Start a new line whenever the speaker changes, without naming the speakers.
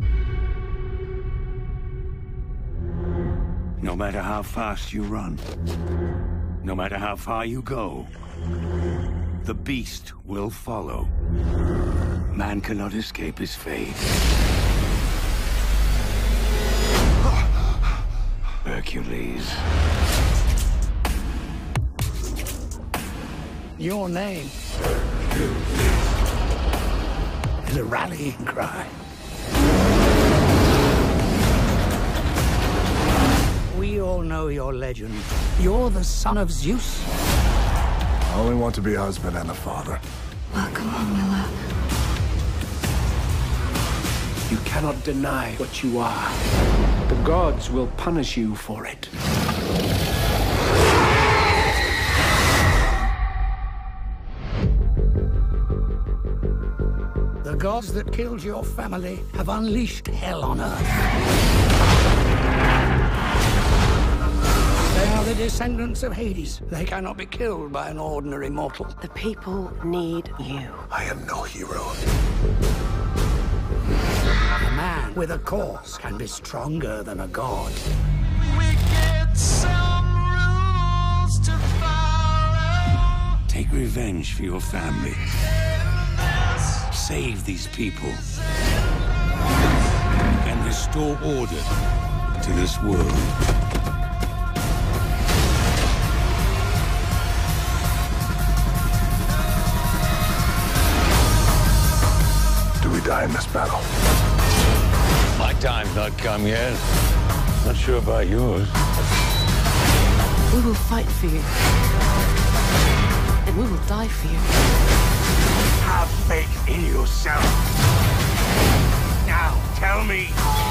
No matter how fast you run, no matter how far you go, the beast will follow. Man cannot escape his fate. Hercules. Your name is a rallying cry. We all know your legend. You're the son of Zeus.
I only want to be a husband and a father.
Welcome home, Mullan.
You cannot deny what you are. The gods will punish you for it.
The gods that killed your family have unleashed hell on Earth. They are the descendants of Hades. They cannot be killed by an ordinary mortal.
The people need you.
I am no hero.
A man with a cause can be stronger than a god.
We get some rules to follow.
Take revenge for your family. Save these people. And restore order to this world.
Do we die in this battle?
My time's not come yet. Not sure about yours.
We will fight for you. And we will die for you.
Have faith in yourself. Now, tell me,